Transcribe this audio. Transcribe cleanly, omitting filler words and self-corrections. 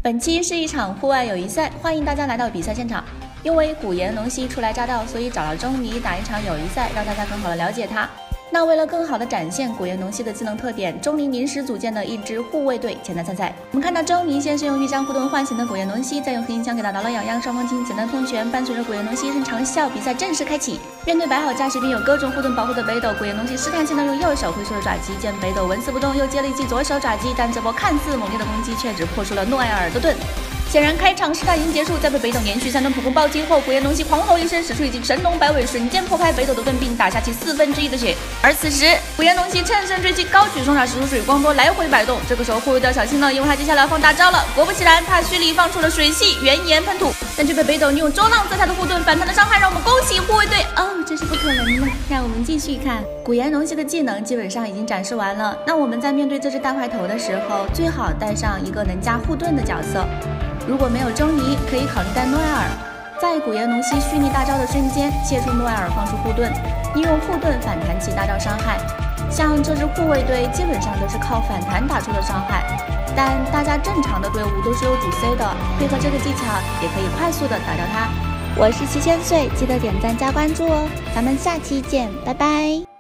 本期是一场户外友谊赛，欢迎大家来到比赛现场。因为古岩龙溪初来乍到，所以找了钟离打一场友谊赛，让大家更好的了解他。那为了更好的展现古岩龙溪的技能特点，钟离临时组建了一支护卫队前来参赛。我们看到钟离先是用玉箪护盾唤醒了古岩龙溪，再用黑银枪给他挠了痒痒，双方进行简单通拳。伴随着古岩龙溪一声长啸，比赛正式开启。面对摆好架势并有各种护盾保护的北斗，古岩龙溪试探性的用右手挥出了爪击，见北斗纹丝不动，又接了一记左手爪击，但这波看似猛烈的攻击却只破出了诺埃尔的盾。显然开场试探已经结束，在被北斗连续3轮普攻暴击后，古岩龙溪狂吼一声，使出一记神龙摆尾，瞬间破开北斗的盾，并打下其1/4的血。而此时，古岩龙溪乘胜追击，高举双爪使出水光波来回摆动。这个时候护卫队要小心了，因为他接下来要放大招了。果不其然，他虚里放出了水系原岩喷吐，但却被北斗利用周浪在他的护盾反弹的伤害，让我们恭喜护卫队。哦，这是不可能的。让我们继续看古岩龙溪的技能，基本上已经展示完了。那我们在面对这只大块头的时候，最好带上一个能加护盾的角色。如果没有钟离，可以考虑带诺埃尔，在古岩龙溪蓄力大招的瞬间切出诺埃尔，放出护盾，利用护盾反弹其大招伤害。像这支护卫队基本上都是靠反弹打出的伤害，但大家正常的队伍都是有主 C 的，配合这个技巧也可以快速的打掉它。我是7000岁，记得点赞加关注哦，咱们下期见，拜拜。